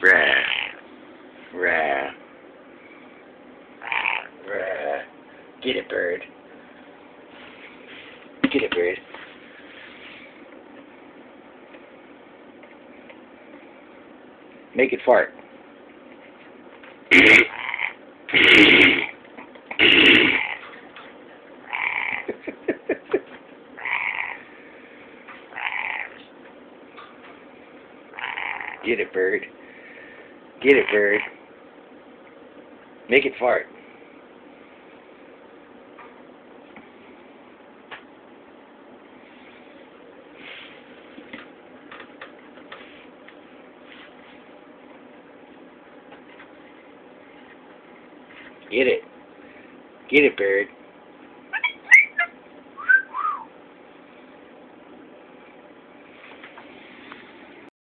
Rah. Rah. Rah. Get it, bird. Get it, bird. Make it fart. Get it, bird. Get it, bird. Make it fart. Get it. Get it, bird.